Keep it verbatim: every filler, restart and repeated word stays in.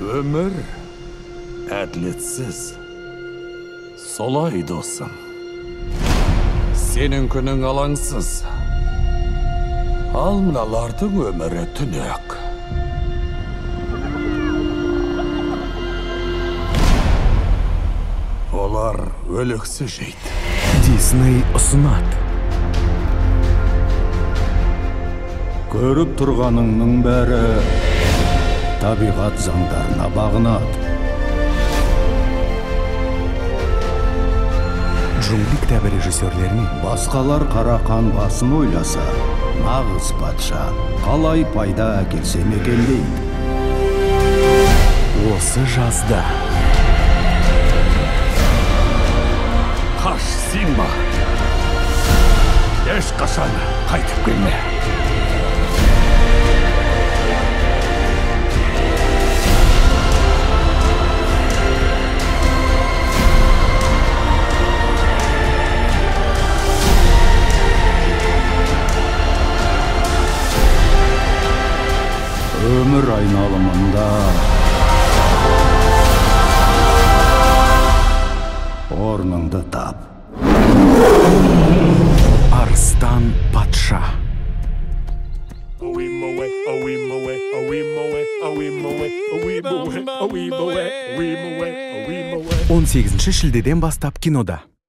Өмір әділетсіз. Солай досым. Сенің күнің алаңсыз. Ал мыналардың өмірі түнек. Олар өліксі жейді. Дисней ұсынады. Көріп тұрғаныңның бәрі табиғат заңдарына бағынады. Джунгли кітабы режиссерлерінің Басқалар қарақан басын ойласа, нағыз патша қалай пайда әкелсе екен дейді. осы жазда. Қаш, Симба! Ешқашан қайтып келме. Өмір айналымында орныңды тап. Арыстан патша. он сегізінші шілдеден бастап кинода.